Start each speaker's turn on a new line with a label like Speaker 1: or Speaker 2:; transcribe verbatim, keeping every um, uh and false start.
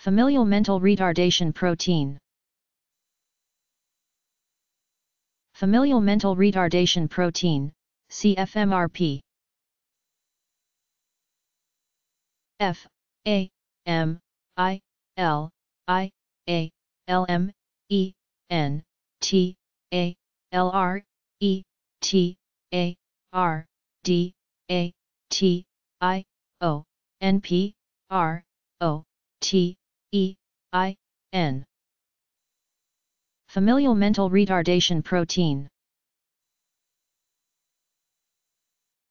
Speaker 1: Familial mental retardation protein. Familial mental retardation protein, C F M R P. F A M I L I A L M E N T A L R E T A R D A T I O N P R O T E I N. Familial mental retardation protein.